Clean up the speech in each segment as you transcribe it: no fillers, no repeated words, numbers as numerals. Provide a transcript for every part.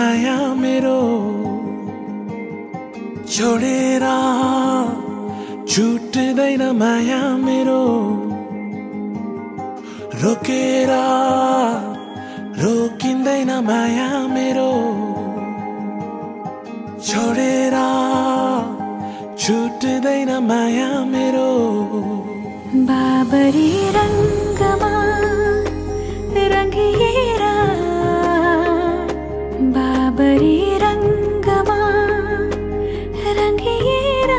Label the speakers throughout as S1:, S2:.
S1: माया मेरो छोडेर छुट्दैन माया मेरो रोकेर रोकिँदैन माया मेरो छोडेर छुट्दैन माया मेरो
S2: बाबरी रंगमा रंगिएर बाबरी रंगमा रंगिएर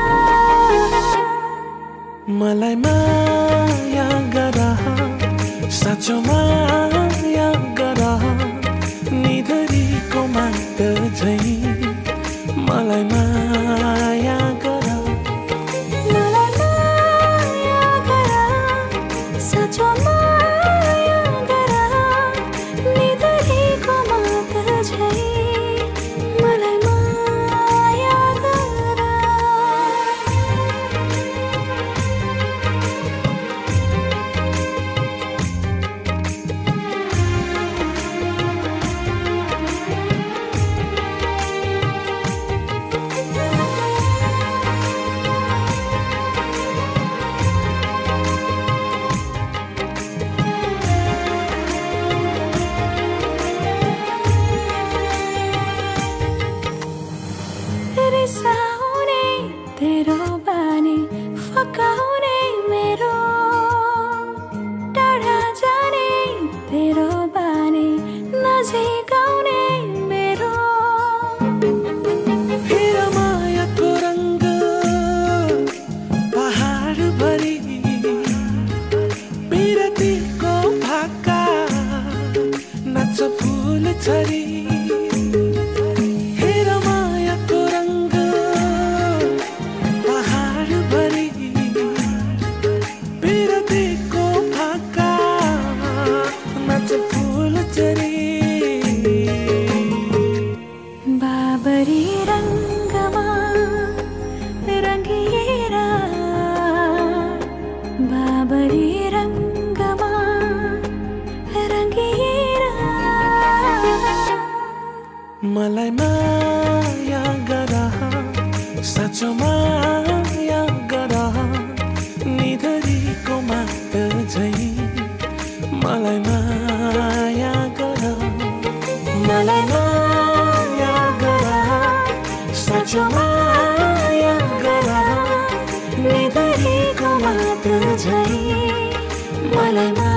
S1: मलाई माया गर साँचो माया गर निधरीको माग झै मलाई माया गर
S2: मलाई माया गर साँचो माया गर निधरीको माग झै मलाई माया गर रिसाउने तेरो बानी फकाउने मेरो टाढा जाने तेरो बानी नजिकाउने मेरो
S1: हेर मायाको रंग पहाड भरी बिरतीको भाका नाच फूल छरी
S2: बाबरी रंगमा रंगिएर बाबरी रंगमा रंगिएर
S1: मलाई माया गर साँचो माया गर निधरीको माग झै मलाई माया गर मलाई माया गर साँचो माया गर निधरीको माग झै मलाई